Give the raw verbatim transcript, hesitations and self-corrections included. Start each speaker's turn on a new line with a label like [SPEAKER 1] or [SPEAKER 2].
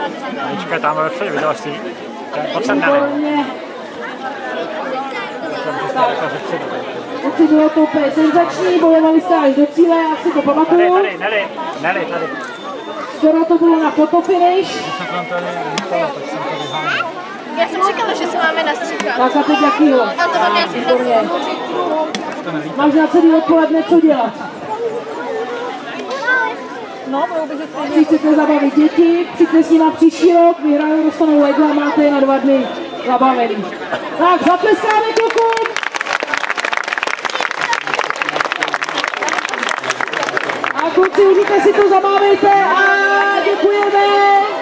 [SPEAKER 1] Anička tam vepředu, viděla jsi? Pojď sem, Neli.
[SPEAKER 2] Určitě bylo to úplně senzační, bojovali jste až do cíle, já si to pamatuju.
[SPEAKER 1] Tady, tady, Neli, tady.
[SPEAKER 2] Skoro to bylo na fotofinish.
[SPEAKER 3] Já jsem říkala, že se máme nastříkat.
[SPEAKER 2] Tak a teď jakýho?
[SPEAKER 3] A to mám jasný.
[SPEAKER 2] Máš na celý odpoledne co dělat?
[SPEAKER 3] No, bylo by, že
[SPEAKER 2] Když chcete zabavit děti, přijďte s ní na příští rok, vyhrajou, dostanou ledla, máte je na dva dny zabavený. Tak, zatleskáme klukům! A kluci, užijte si to, zabávejte a děkujeme!